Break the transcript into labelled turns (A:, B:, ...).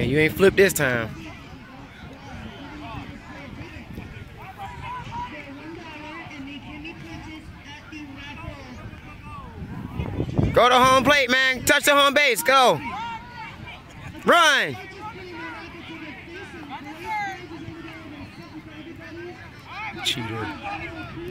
A: you ain't flipped this time. Go to home plate, man. Touch the home base. Go. Run. Cheater.